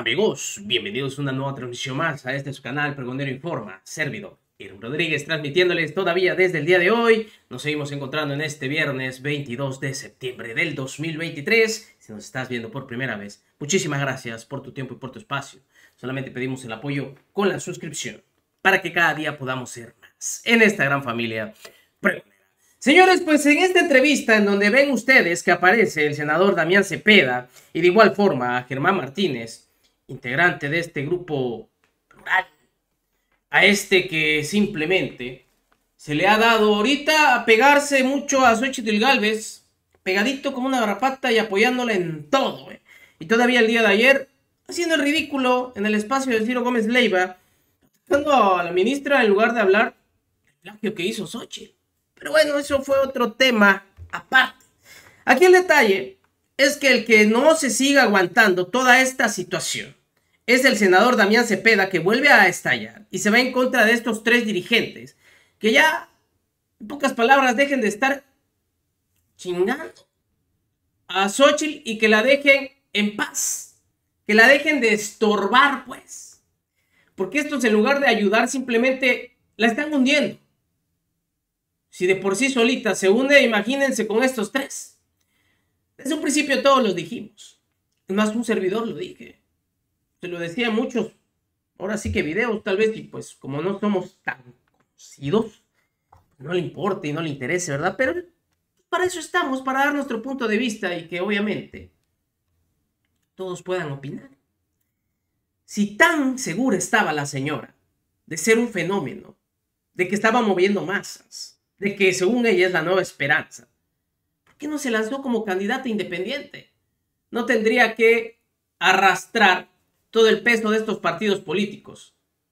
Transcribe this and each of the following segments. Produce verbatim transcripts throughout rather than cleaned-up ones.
Amigos, bienvenidos a una nueva transmisión más a este su canal Pregonero Informa, servidor Irving Rodríguez, transmitiéndoles todavía desde el día de hoy. Nos seguimos encontrando en este viernes veintidós de septiembre del dos mil veintitrés. Si nos estás viendo por primera vez, muchísimas gracias por tu tiempo y por tu espacio. Solamente pedimos el apoyo con la suscripción para que cada día podamos ser más en esta gran familia pregonera. Señores, pues en esta entrevista en donde ven ustedes que aparece el senador Damián Cepeda y de igual forma a Germán Martínez, integrante de este grupo plural, a este que simplemente se le ha dado ahorita a pegarse mucho a Xochitl Gálvez, pegadito como una garrapata y apoyándola en todo, eh. Y todavía el día de ayer, haciendo el ridículo en el espacio de Ciro Gómez Leiva, atacando a la ministra en lugar de hablar del plagio que hizo Xochitl. Pero bueno, eso fue otro tema aparte. Aquí el detalle es que el que no se siga aguantando toda esta situación es el senador Damián Cepeda, que vuelve a estallar y se va en contra de estos tres dirigentes que ya, en pocas palabras, dejen de estar chingando a Xochitl y que la dejen en paz, que la dejen de estorbar, pues, porque estos, en lugar de ayudar, simplemente la están hundiendo. Si de por sí solita se hunde, imagínense con estos tres. Desde un principio todos los dijimos. Es más, un servidor lo dije. Se lo decía a muchos. Ahora sí que videos, tal vez, y pues como no somos tan conocidos, no le importe y no le interese, ¿verdad? Pero para eso estamos, para dar nuestro punto de vista y que obviamente todos puedan opinar. Si tan segura estaba la señora de ser un fenómeno, de que estaba moviendo masas, de que según ella es la nueva esperanza, ¿por qué no se lanzó como candidata independiente? No tendría que arrastrar todo el peso de estos partidos políticos,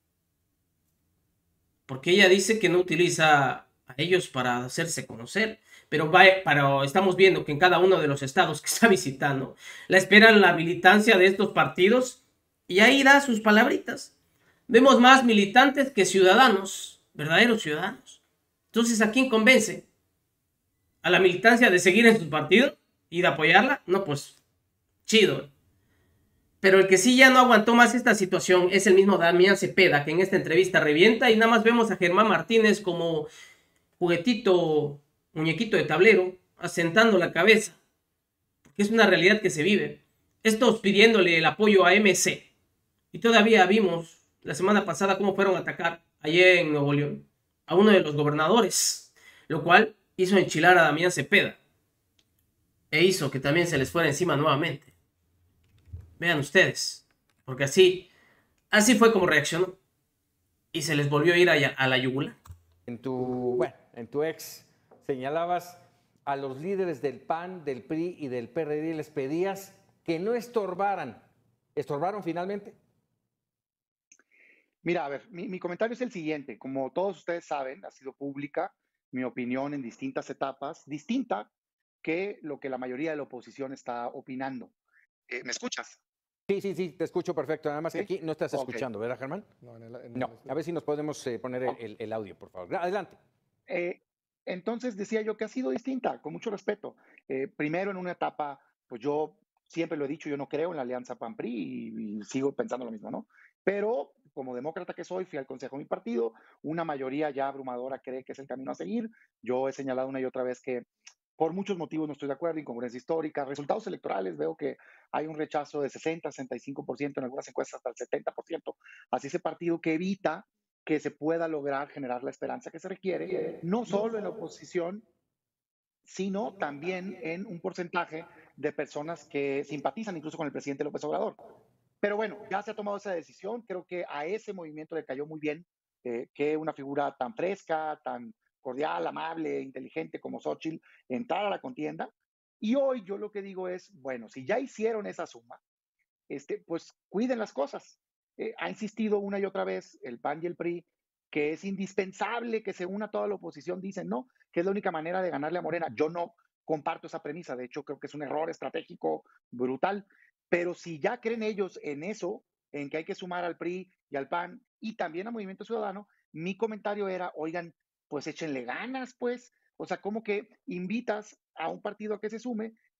porque ella dice que no utiliza a ellos para hacerse conocer, pero, va, pero estamos viendo que en cada uno de los estados que está visitando la esperan la militancia de estos partidos y ahí da sus palabritas. Vemos más militantes que ciudadanos, verdaderos ciudadanos. Entonces, ¿a quién convence? ¿A la militancia de seguir en su partido y de apoyarla? No, pues, chido. Pero el que sí ya no aguantó más esta situación es el mismo Damián Cepeda, que en esta entrevista revienta y nada más vemos a Germán Martínez como juguetito, muñequito de tablero, asentando la cabeza, porque es una realidad que se vive. Estos pidiéndole el apoyo a M C. Y todavía vimos la semana pasada cómo fueron a atacar ayer en Nuevo León a uno de los gobernadores, lo cual hizo enchilar a Damián Cepeda e hizo que también se les fuera encima nuevamente. Vean ustedes, porque así, así fue como reaccionó y se les volvió a ir a, a la yugular. En tu, bueno, en tu ex señalabas a los líderes del P A N, del P R I y del P R D y les pedías que no estorbaran. ¿Estorbaron finalmente? Mira, a ver, mi, mi comentario es el siguiente. Como todos ustedes saben, ha sido pública mi opinión en distintas etapas, distinta que lo que la mayoría de la oposición está opinando. Eh, ¿Me escuchas? Sí, sí, sí, te escucho perfecto. Nada más ¿Sí? que aquí no estás Ok. escuchando, ¿verdad, Germán? No, en el- en No. el- A ver si nos podemos eh, poner el, Ok. el- el audio, por favor. Adelante. Eh, entonces decía yo que ha sido distinta, con mucho respeto. Eh, primero, en una etapa, pues yo siempre lo he dicho, yo no creo en la alianza P A N P R I y, y sigo pensando lo mismo, ¿no? Pero como demócrata que soy, fui al consejo de mi partido, una mayoría ya abrumadora cree que es el camino a seguir. Yo he señalado una y otra vez que por muchos motivos no estoy de acuerdo, incongruencia histórica, resultados electorales, veo que hay un rechazo de sesenta, sesenta y cinco por ciento, en algunas encuestas hasta el setenta por ciento hacia ese partido que evita que se pueda lograr generar la esperanza que se requiere, no solo en la oposición, sino también en un porcentaje de personas que simpatizan incluso con el presidente López Obrador. Pero bueno, ya se ha tomado esa decisión, creo que a ese movimiento le cayó muy bien eh, que una figura tan fresca, tan cordial, amable, inteligente como Xochitl entrara a la contienda. Y hoy yo lo que digo es, bueno, si ya hicieron esa suma, este, pues cuiden las cosas. Eh, ha insistido una y otra vez el P A N y el P R I que es indispensable que se una toda la oposición, dicen, no, que es la única manera de ganarle a Morena. Yo no comparto esa premisa, de hecho creo que es un error estratégico brutal, pero si ya creen ellos en eso, en que hay que sumar al P R I y al P A N y también a Movimiento Ciudadano, mi comentario era, oigan, pues échenle ganas, pues, o sea, como que invitas a un partido a que se sume,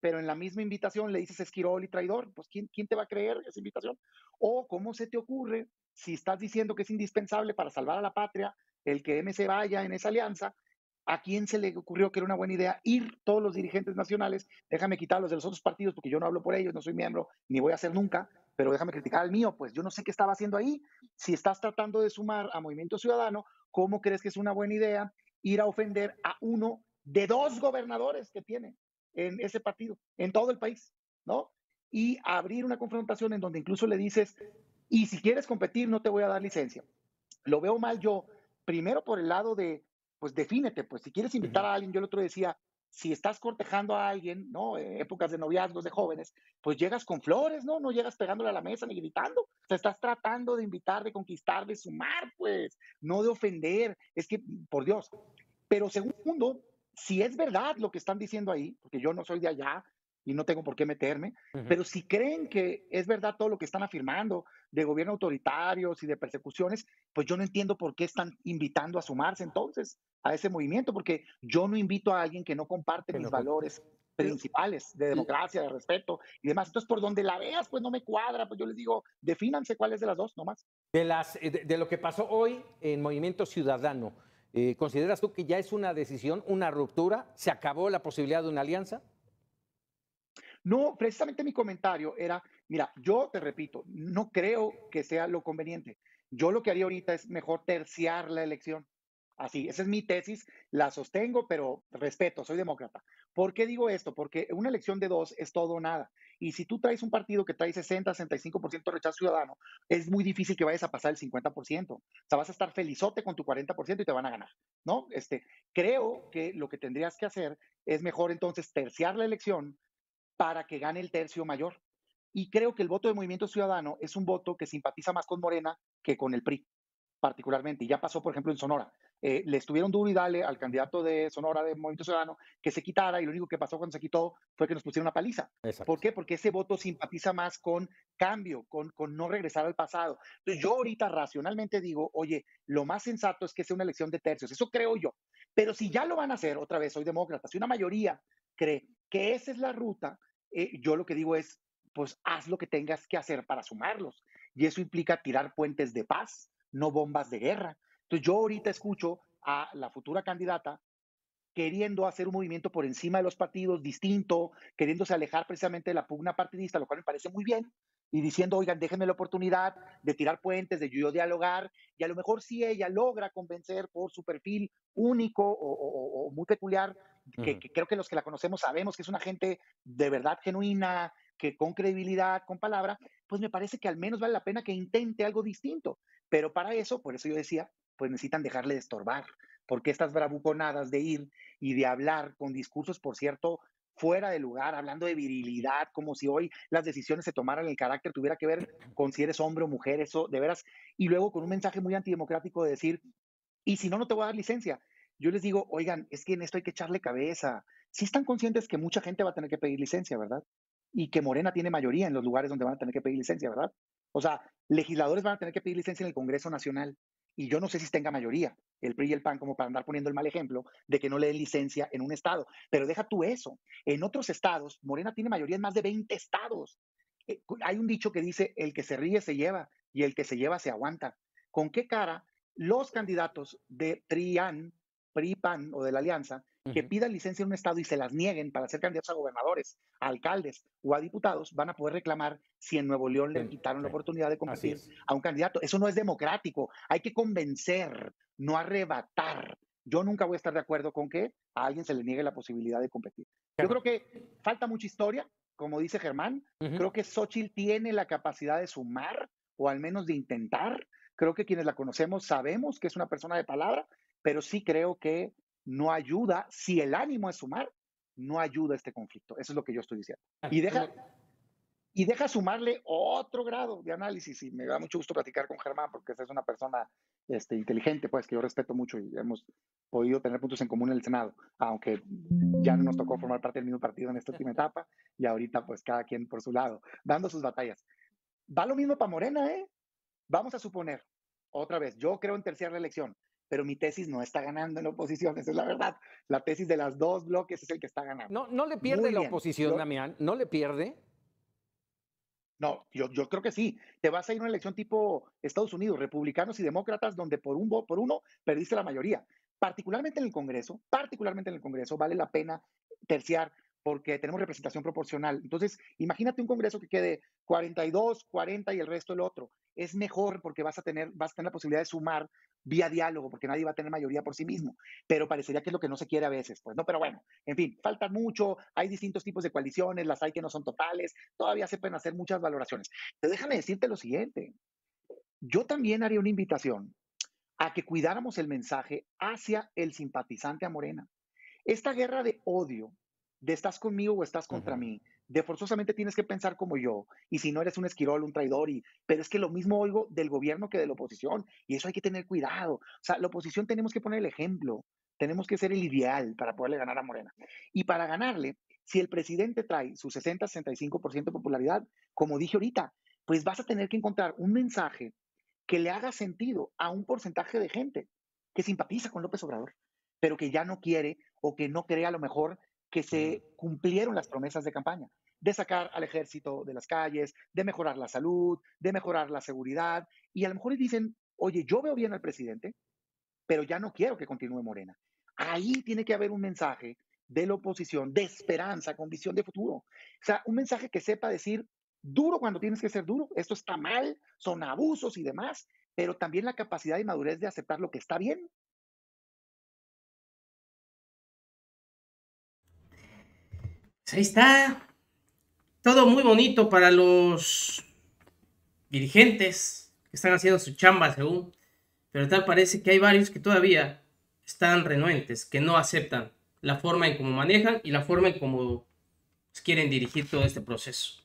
pero en la misma invitación le dices esquirol y traidor, pues ¿quién, quién te va a creer esa invitación? O cómo se te ocurre, si estás diciendo que es indispensable para salvar a la patria, el que M C vaya en esa alianza, ¿a quién se le ocurrió que era una buena idea ir todos los dirigentes nacionales? Déjame quitarlos de los otros partidos porque yo no hablo por ellos, no soy miembro, ni voy a ser nunca, pero déjame criticar al mío, pues yo no sé qué estaba haciendo ahí. Si estás tratando de sumar a Movimiento Ciudadano, ¿cómo crees que es una buena idea ir a ofender a uno de dos gobernadores que tiene en ese partido, en todo el país, ¿no? Y abrir una confrontación en donde incluso le dices, y si quieres competir, no te voy a dar licencia. Lo veo mal yo, primero por el lado de, pues defínete, pues si quieres invitar Ujú. a alguien, yo el otro decía, si estás cortejando a alguien, ¿no? Eh, épocas de noviazgos de jóvenes, pues llegas con flores, ¿no? No llegas pegándole a la mesa ni gritando. O sea, estás tratando de invitar, de conquistar, de sumar, pues, no de ofender. Es que, por Dios. Pero segundo, si es verdad lo que están diciendo ahí, porque yo no soy de allá y no tengo por qué meterme, Ujú. pero si creen que es verdad todo lo que están afirmando de gobierno autoritarios y de persecuciones, pues yo no entiendo por qué están invitando a sumarse entonces a ese movimiento, porque yo no invito a alguien que no comparte Que mis no comp- valores Lo- principales de l- democracia, de respeto y demás. Entonces, por donde la veas, pues no me cuadra, pues yo les digo, defínanse cuál es de las dos, nomás. De, las, eh, de, de lo que pasó hoy en Movimiento Ciudadano, eh, ¿consideras tú que ya es una decisión, una ruptura? ¿Se acabó la posibilidad de una alianza? No, precisamente mi comentario era, mira, yo te repito, no creo que sea lo conveniente. Yo lo que haría ahorita es mejor terciar la elección. Así, esa es mi tesis, la sostengo, pero respeto, soy demócrata. ¿Por qué digo esto? Porque una elección de dos es todo o nada. Y si tú traes un partido que trae sesenta, sesenta y cinco por ciento de rechazo ciudadano, es muy difícil que vayas a pasar el cincuenta por ciento. O sea, vas a estar felizote con tu cuarenta por ciento y te van a ganar, ¿no? Este, creo que lo que tendrías que hacer es mejor entonces terciar la elección para que gane el tercio mayor. Y creo que el voto de Movimiento Ciudadano es un voto que simpatiza más con Morena que con el P R I, particularmente. Y ya pasó, por ejemplo, en Sonora. Eh, le estuvieron duro y dale al candidato de Sonora de Movimiento Ciudadano que se quitara, y lo único que pasó cuando se quitó fue que nos pusieron una paliza. ¿Por Exacto. qué? Porque ese voto simpatiza más con cambio, con, con no regresar al pasado. Entonces yo ahorita racionalmente digo, oye, lo más sensato es que sea una elección de tercios, eso creo yo. Pero si ya lo van a hacer, otra vez, soy demócrata, si una mayoría cree que esa es la ruta, eh, yo lo que digo es, pues haz lo que tengas que hacer para sumarlos. Y eso implica tirar puentes de paz, no bombas de guerra. Entonces yo ahorita escucho a la futura candidata queriendo hacer un movimiento por encima de los partidos distinto, queriéndose alejar precisamente de la pugna partidista, lo cual me parece muy bien, y diciendo, oigan, déjenme la oportunidad de tirar puentes, de yo dialogar, y a lo mejor si ella logra convencer por su perfil único o, o, o muy peculiar, que, Ujú. que, creo que los que la conocemos sabemos que es una gente de verdad genuina, que con credibilidad, con palabra, pues me parece que al menos vale la pena que intente algo distinto. Pero para eso, por eso yo decía, pues necesitan dejarle de estorbar, porque estas bravuconadas de ir y de hablar con discursos, por cierto, fuera de lugar, hablando de virilidad, como si hoy las decisiones se tomaran, el carácter tuviera que ver con si eres hombre o mujer, eso de veras, y luego con un mensaje muy antidemocrático de decir, y si no, no te voy a dar licencia. Yo les digo, oigan, es que en esto hay que echarle cabeza. Sí están conscientes que mucha gente va a tener que pedir licencia, ¿verdad? Y que Morena tiene mayoría en los lugares donde van a tener que pedir licencia, ¿verdad? O sea, legisladores van a tener que pedir licencia en el Congreso Nacional. Y yo no sé si tenga mayoría el P R I y el P A N como para andar poniendo el mal ejemplo de que no le den licencia en un estado. Pero deja tú eso. En otros estados, Morena tiene mayoría en más de veinte estados. Eh, hay un dicho que dice, el que se ríe se lleva y el que se lleva se aguanta. ¿Con qué cara los candidatos de PRIAN, PRI-PAN o de la Alianza que Ujú. pidan licencia en un estado y se las nieguen para ser candidatos a gobernadores, a alcaldes o a diputados, van a poder reclamar si en Nuevo León le Bien, quitaron la sí, oportunidad de así competir es. a un candidato? Eso no es democrático. Hay que convencer, no arrebatar. Yo nunca voy a estar de acuerdo con que a alguien se le niegue la posibilidad de competir. Yo Germán. creo que falta mucha historia, como dice Germán. Ujú. Creo que Xochitl tiene la capacidad de sumar o al menos de intentar. Creo que quienes la conocemos sabemos que es una persona de palabra, pero sí creo que no ayuda, si el ánimo es sumar, no ayuda a este conflicto. Eso es lo que yo estoy diciendo. Y deja, y deja sumarle otro grado de análisis, y me da mucho gusto platicar con Germán, porque es una persona este, inteligente, pues que yo respeto mucho y hemos podido tener puntos en común en el Senado, aunque ya no nos tocó formar parte del mismo partido en esta última etapa, y ahorita pues cada quien por su lado, dando sus batallas. Va lo mismo para Morena, ¿eh? Vamos a suponer, otra vez, yo creo en terciar la elección. pero mi tesis no está ganando en la oposición, esa es la verdad. La tesis de las dos bloques es el que está ganando. No, no le pierde Muy la bien. oposición, Lo- Damián, no le pierde. No, yo, yo creo que sí. Te vas a ir a una elección tipo Estados Unidos, republicanos y demócratas, donde por, un, vo- por uno perdiste la mayoría. Particularmente en el Congreso, particularmente en el Congreso, vale la pena terciar porque tenemos representación proporcional. Entonces, imagínate un Congreso que quede cuarenta y dos, cuarenta y el resto el otro. Es mejor porque vas a tener, vas a tener la posibilidad de sumar vía diálogo, porque nadie va a tener mayoría por sí mismo. Pero parecería que es lo que no se quiere a veces, pues, ¿no? Pero bueno, en fin, falta mucho, hay distintos tipos de coaliciones, las hay que no son totales, todavía se pueden hacer muchas valoraciones. Pero déjame decirte lo siguiente, yo también haría una invitación a que cuidáramos el mensaje hacia el simpatizante a Morena. Esta guerra de odio, de estás conmigo o estás contra Ujú. mí, de forzosamente tienes que pensar como yo, y si no eres un esquirol, un traidor, y, pero es que lo mismo oigo del gobierno que de la oposición, y eso hay que tener cuidado. O sea, la oposición tenemos que poner el ejemplo, tenemos que ser el ideal para poderle ganar a Morena. Y para ganarle, si el presidente trae su sesenta, sesenta y cinco por ciento de popularidad, como dije ahorita, pues vas a tener que encontrar un mensaje que le haga sentido a un porcentaje de gente que simpatiza con López Obrador, pero que ya no quiere o que no cree a lo mejor que Ujú. se cumplieron las promesas de campaña, de sacar al ejército de las calles, de mejorar la salud, de mejorar la seguridad, y a lo mejor dicen, oye, yo veo bien al presidente, pero ya no quiero que continúe Morena. Ahí tiene que haber un mensaje de la oposición, de esperanza, con visión de futuro. O sea, un mensaje que sepa decir duro cuando tienes que ser duro, esto está mal, son abusos y demás, pero también la capacidad y madurez de aceptar lo que está bien. Pues ahí está. Todo muy bonito para los dirigentes que están haciendo su chamba según. Pero tal parece que hay varios que todavía están renuentes, que no aceptan la forma en cómo manejan y la forma en cómo quieren dirigir todo este proceso.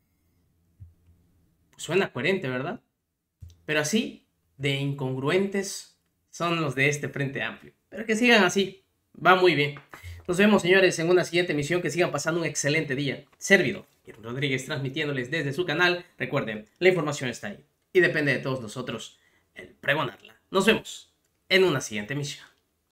Pues suena coherente, ¿verdad? Pero así de incongruentes son los de este Frente Amplio. Pero que sigan así, va muy bien. Nos vemos, señores, en una siguiente emisión. Que sigan pasando un excelente día. Servido y Rodríguez transmitiéndoles desde su canal. Recuerden, la información está ahí y depende de todos nosotros el pregonarla. Nos vemos en una siguiente emisión.